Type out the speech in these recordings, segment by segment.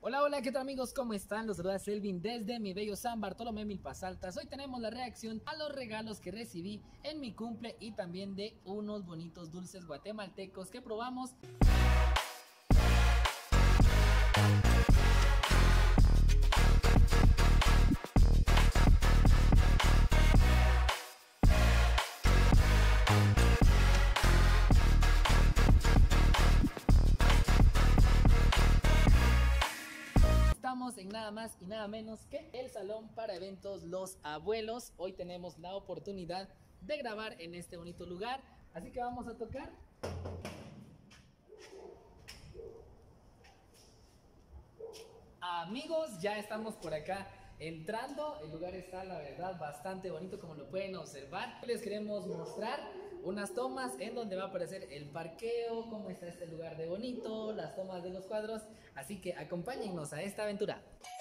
Hola, hola, ¿qué tal amigos? ¿Cómo están? Los saluda Selvin desde mi bello San Bartolomé Milpas Altas. Hoy tenemos la reacción a los regalos que recibí en mi cumple y también de unos bonitos dulces guatemaltecos que probamos. Estamos en nada más y nada menos que el salón para eventos Los Abuelos. Hoy tenemos la oportunidad de grabar en este bonito lugar, así que vamos a tocar. Amigos, ya estamos por acá entrando. El lugar está, la verdad, bastante bonito, como lo pueden observar. Les queremos mostrar unas tomas en donde va a aparecer el parqueo, cómo está este lugar de bonito, las tomas de los cuadros. Así que acompáñennos a esta aventura.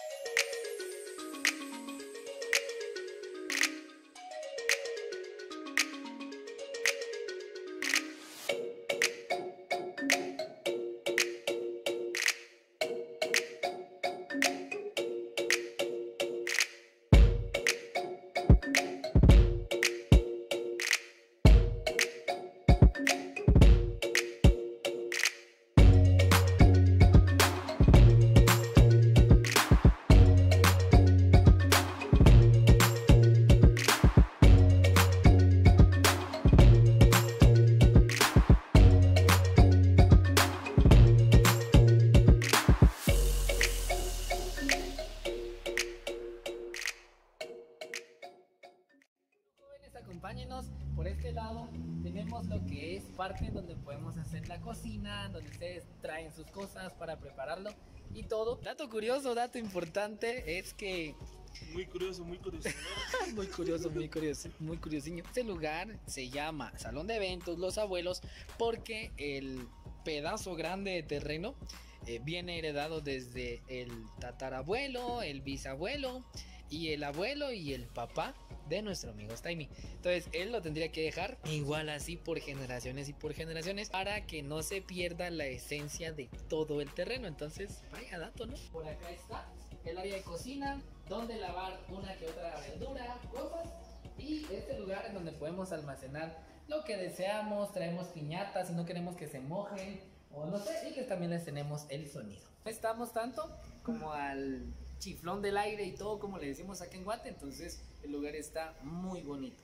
Acompáñenos por este lado. Tenemos lo que es parte donde podemos hacer la cocina, donde ustedes traen sus cosas para prepararlo y todo. Dato curioso, dato importante es que muy curioso, muy curioso. muy curioso, muy curioso, muy curiosinho. Este lugar se llama Salón de Eventos Los Abuelos porque el pedazo grande de terreno viene heredado desde el tatarabuelo, el bisabuelo y el abuelo y el papá de nuestro amigo Taimi. Entonces él lo tendría que dejar igual así por generaciones y por generaciones para que no se pierda la esencia de todo el terreno. Entonces vaya dato, ¿no? Por acá está el área de cocina, donde lavar una que otra verdura, cosas, y este lugar es donde podemos almacenar lo que deseamos. Traemos piñatas si no queremos que se mojen o no sé, y también les tenemos el sonido. No estamos tanto como al chiflón del aire y todo como le decimos acá en Guate, entonces el lugar está muy bonito.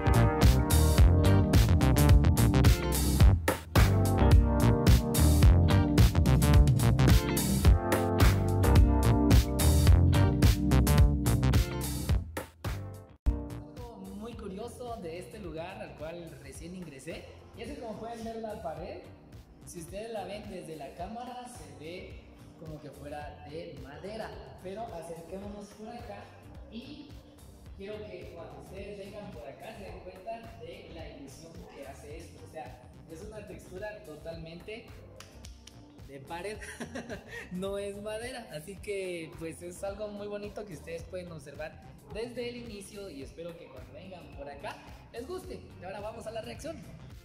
Algo muy curioso de este lugar al cual recién ingresé, y es que como pueden ver la pared, si ustedes la ven desde la cámara se ve como que fuera de madera, pero acerquémonos por acá y quiero que cuando ustedes vengan por acá se den cuenta de la ilusión que hace esto. O sea, es una textura totalmente de pared, no es madera, así que pues es algo muy bonito que ustedes pueden observar desde el inicio y espero que cuando vengan por acá les guste. Y ahora vamos a la reacción.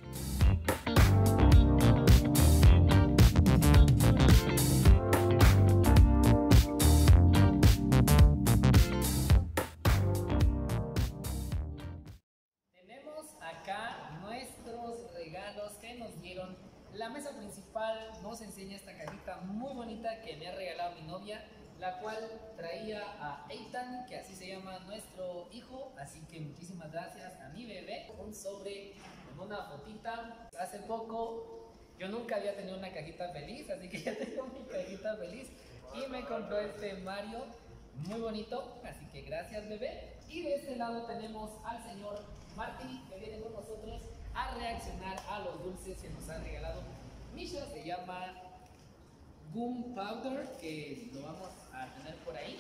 Acá nuestros regalos que nos dieron. La mesa principal nos enseña esta cajita muy bonita que me ha regalado mi novia, la cual traía a Eitan, que así se llama nuestro hijo, así que muchísimas gracias a mi bebé. Un sobre con una fotita. Hace poco yo nunca había tenido una cajita feliz, así que ya tengo mi cajita feliz y me compró este Mario muy bonito, así que gracias bebé. Y de este lado tenemos al señor Martín, que viene con nosotros a reaccionar a los dulces que nos han regalado. Misha se llama Gum Powder, que lo vamos a tener por ahí.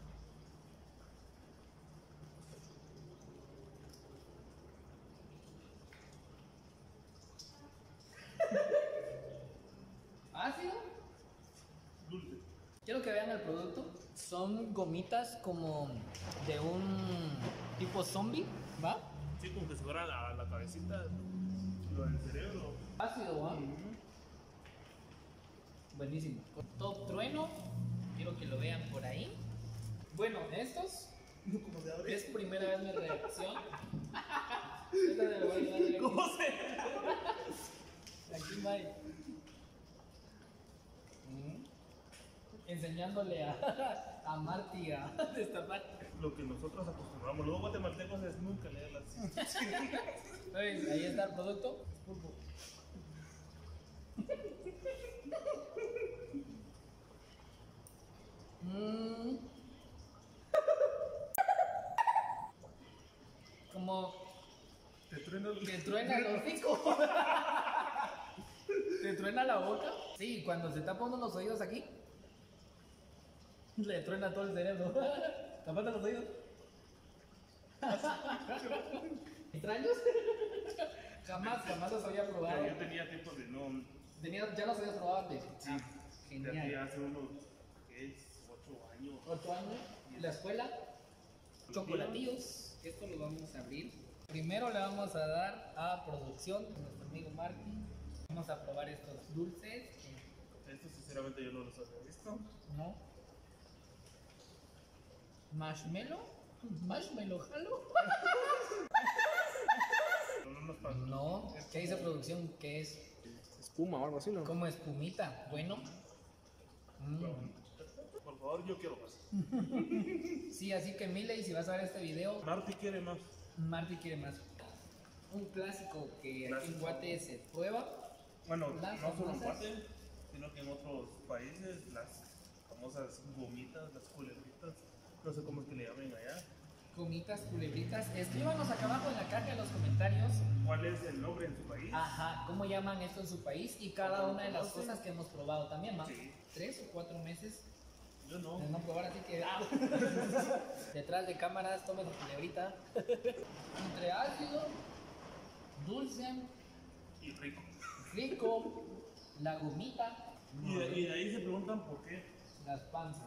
¿Ácido? Dulce. Quiero que vean el producto. Son gomitas como de un tipo zombie, ¿va? Sí, como que se fuera la cabecita, lo del cerebro. Ácido, ¿va? Buenísimo. Top trueno. Quiero que lo vean. Bueno, estos ¿Cómo se abre? es primera vez mi reacción. Esta me lo voy a ayudar aquí. ¿Cómo se Aquí, Mike. Enseñándole a Marty a destapar. Lo que nosotros acostumbramos, los guatemaltecos, es nunca leer las instrucciones. ¿Ves? Ahí está el producto. Pulpo. Como Te trueno el... que truena el hocico. ¿Te truena la boca? Sí, cuando se tapa uno los oídos aquí, le truena todo el cerebro. Tapate los oídos. ¿Extraños? Jamás los había probado. Yo tenía tiempo de no... Ya los habías probado antes. Sí, Genial. de aquí hace unos, ¿qué es? 8 años. 8 años. La escuela. Chocolatillos. Esto lo vamos a abrir. Primero le vamos a dar a producción a nuestro amigo Marty. Vamos a probar estos dulces. Esto sinceramente yo no los había visto. ¿No? Marshmallow. Marshmallow, ¿jalo? No nos pasó. No. ¿Qué dice producción? ¿Qué es? Espuma o algo así, ¿no? Como espumita. Bueno. Por favor, yo quiero más. Sí, así que Miley, si vas a ver este video, Marty quiere más. Marty quiere más. Un clásico que aquí en Clásico. Guate se prueba. Bueno, Las no solo en famosas. Guate, sino que en otros países, las famosas gomitas, las culebritas, no sé cómo es que le llamen allá. Gomitas, culebritas. Escríbanos acá abajo en la caja de los comentarios. ¿Cuál es el nombre en su país? Ajá, ¿cómo llaman esto en su país? Y cada una de las cosas que hemos probado también, ¿no? Sí. 3 o 4 meses Yo no. de no probar, así que detrás de cámaras, tomen su culebrita. Entre ácido, dulce, Y rico. rico, la gomita, Y de ahí se preguntan por qué las panzas.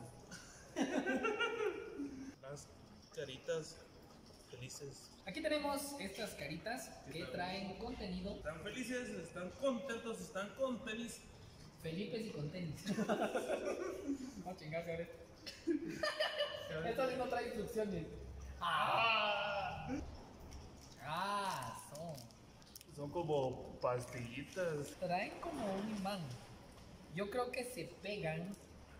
las caritas felices. Aquí tenemos estas caritas que traen contenido Están felices, están contentos, están con tenis. Felipes y con tenis. No chingarse ahora. Esto sí no trae instrucciones. Ah, Son como pastillitas. traen como un imán. Yo creo que se pegan.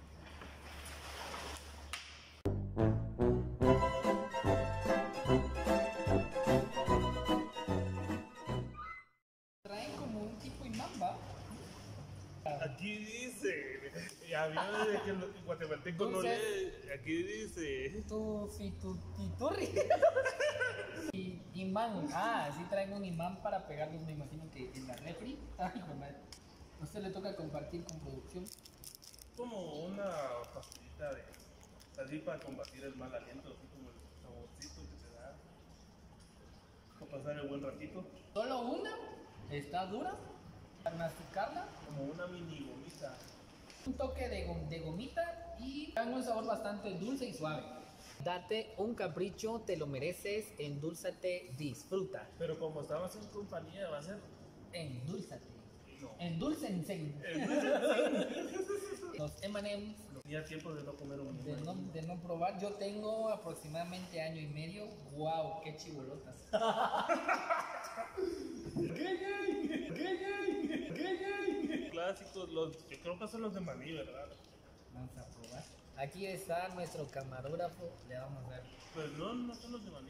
Traen como un tipo imán, ¿va? Aquí dice, ya vio de que el guatemalteco no Dulces. lee. Aquí dice. Tu fituturri. Y imán. Ah, sí traen un imán para pegarlos, me imagino que en la refri. Ay, hijo de madre. A usted le toca compartir con producción. Como una pastillita de así para combatir el mal aliento, así como el saborcito que te da para pasar el buen ratito, Solo una está dura. Para masticarla. como una mini gomita. Un toque de gomita y dan un sabor bastante dulce y suave. Date un capricho, te lo mereces, endulzate, disfruta. Pero como estamos en compañía va a ser Endulzate. no. Endulcense. Los M&M's, Tenía tiempo de no comer un de no probar. Yo tengo aproximadamente año y medio. ¡Wow! ¡Qué chibolotas! clásicos, yo creo que son los de maní, ¿verdad? Vamos a probar. Aquí está nuestro camarógrafo. Le vamos a ver. Pues no son los de maní.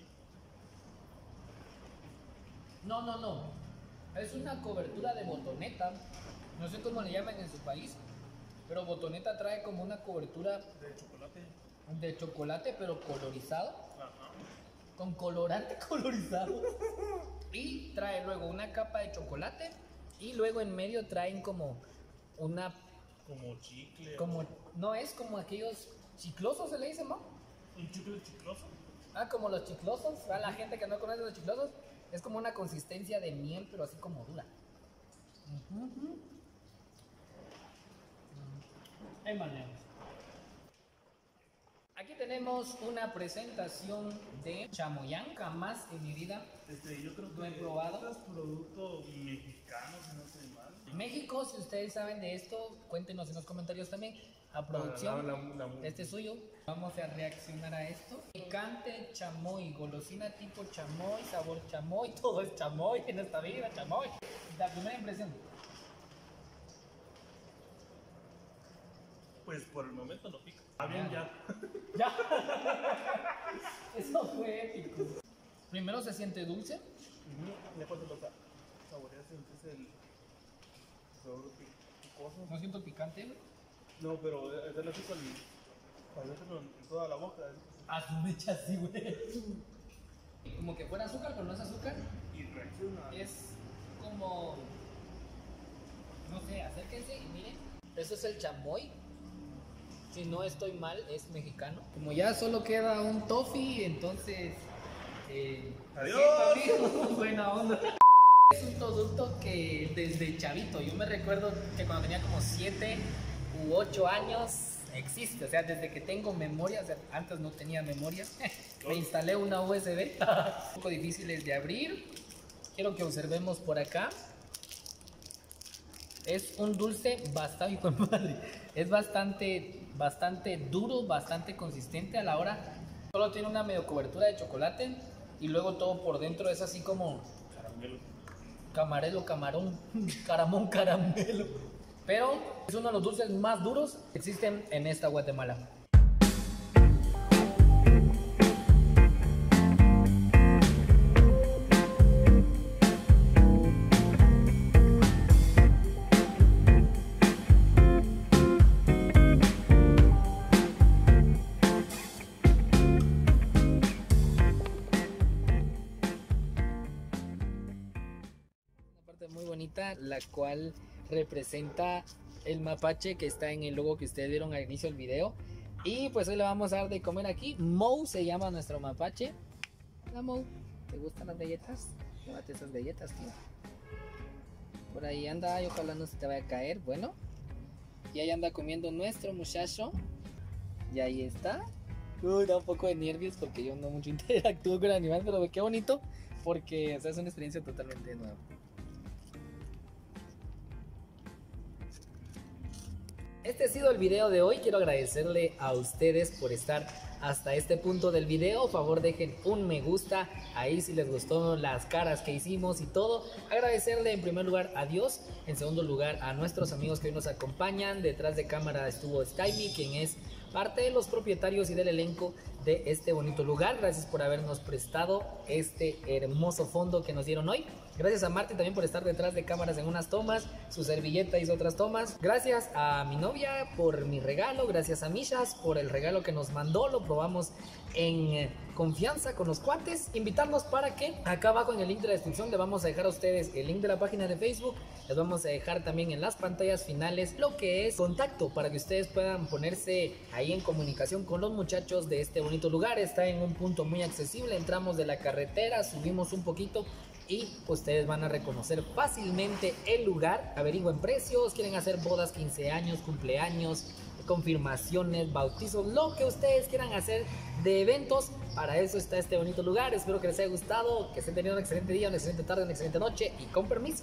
No. Es una cobertura de botoneta. No sé cómo le llaman en su país. Pero botoneta trae como una cobertura De chocolate. de chocolate, pero colorizado. Ajá. Con colorante colorizado. Y trae luego una capa de chocolate. Y luego en medio traen como una. Como chicle. Como, no es como aquellos chiclosos, se le dice, ¿no? Un chicle chicloso. Ah, como los chiclosos. A la gente que no conoce los chiclosos. Es como una consistencia de miel, pero así como dura. M&M's. Aquí tenemos una presentación de chamoyán. Jamás en mi vida. Yo creo Lo he que probado. es producto mexicano, si no estoy mal. México, si ustedes saben de esto, cuéntenos en los comentarios también. a producción. La- Este es suyo. Vamos a reaccionar a esto. Picante chamoy, golosina tipo chamoy, sabor chamoy, todo es chamoy en esta vida, chamoy. La primera impresión. Pues por el momento no pica. Ah, bien, ya. Ya. Eso fue épico. Primero se siente dulce. Ya cuando lo saboreas sientes el sabor picoso. No siento picante, güey. No, pero es así cuando meterlo en toda la boca. A su mecha así, güey. Como que fuera azúcar, pero no es azúcar. Y reacciona. Es como... No sé, acérquense y miren. Eso es el chamoy. Si no estoy mal, es mexicano. Como ya solo queda un toffee, entonces... ¡Adiós! amigo, buena onda. Es un producto que desde chavito, yo me recuerdo que cuando tenía como 7 u 8 años existe, o sea, desde que tengo memoria, o sea, antes no tenía memoria, me instalé una USB, un poco difíciles de abrir. Quiero que observemos por acá. Es un dulce bastante, hijo de madre, es bastante duro, bastante consistente a la hora. Solo tiene una medio cobertura de chocolate y luego todo por dentro es así como Caramelo. camarelo, camarón, caramón, caramelo. Pero es uno de los dulces más duros que existen en esta Guatemala. Muy bonita, la cual representa el mapache que está en el logo que ustedes vieron al inicio del video. Y pues hoy le vamos a dar de comer aquí. Mou se llama nuestro mapache. Hola Mou, ¿te gustan las galletas? Llévate esas galletas, tío. Por ahí anda, y ojalá no se te vaya a caer. Bueno, y ahí anda comiendo nuestro muchacho. Y ahí está. Da un poco de nervios porque yo no mucho interactúo con el animal, pero qué bonito porque o sea, es una experiencia totalmente nueva. Este ha sido el video de hoy. Quiero agradecerle a ustedes por estar hasta este punto del video. Por favor dejen un me gusta ahí si les gustó las caras que hicimos y todo. Agradecerle en primer lugar a Dios, en segundo lugar a nuestros amigos que hoy nos acompañan. Detrás de cámara estuvo Skymi, quien es parte de los propietarios y del elenco de este bonito lugar. Gracias por habernos prestado este hermoso fondo que nos dieron hoy. Gracias a Marti también por estar detrás de cámaras en unas tomas. Su servilleta hizo otras tomas. Gracias a mi novia por mi regalo. Gracias a Mishas por el regalo que nos mandó. Lo probamos en confianza con los cuates. Invitarlos para que acá abajo en el link de la descripción le vamos a dejar a ustedes el link de la página de Facebook. Les vamos a dejar también en las pantallas finales lo que es contacto para que ustedes puedan ponerse ahí en comunicación con los muchachos de este bonito lugar. Está en un punto muy accesible. Entramos de la carretera, subimos un poquito y ustedes van a reconocer fácilmente el lugar. Averigüen precios, quieren hacer bodas, 15 años, cumpleaños, confirmaciones, bautizos, lo que ustedes quieran hacer de eventos. Para eso está este bonito lugar. Espero que les haya gustado, que estén teniendo un excelente día, una excelente tarde, una excelente noche y con permiso.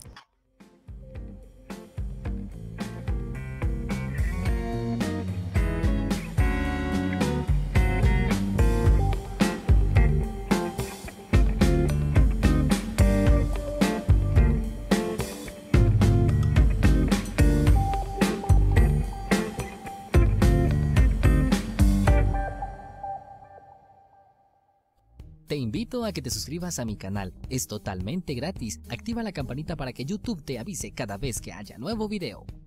Te invito a que te suscribas a mi canal, es totalmente gratis. Activa la campanita para que YouTube te avise cada vez que haya nuevo video.